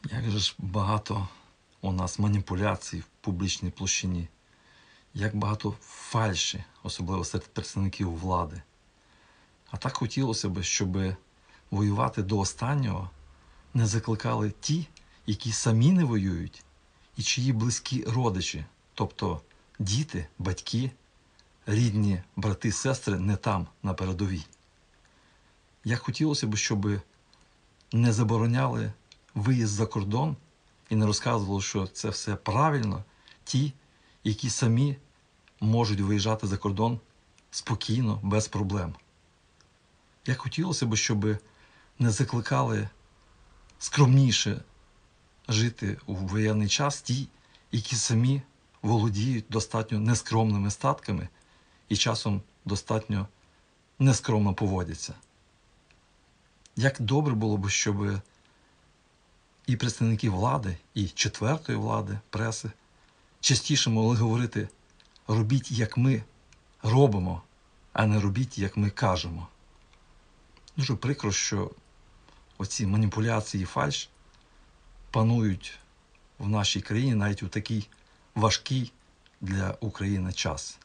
Як же ж багато у нас маніпуляцій в публічній площині, як багато фальші, особливо серед представників влади. А так хотілося б, щоб воювати до останнього не закликали ті, які самі не воюють, і чиї близькі родичі, тобто діти, батьки, рідні брати, сестри не там, на передовій. Як хотілося б, щоб не забороняли виїзд за кордон і не розказували, що це все правильно, ті, які самі можуть виїжджати за кордон спокійно, без проблем. Як хотілося б, щоб не закликали скромніше жити у воєнний час ті, які самі володіють достатньо нескромними статками і часом достатньо нескромно поводяться. Як добре було б, щоб і представники влади, і четвертої влади, преси, частіше могли говорити: робіть, як ми робимо, а не робіть, як ми кажемо. Дуже прикро, що оці маніпуляції і фальш панують в нашій країні навіть у такий важкий для України час.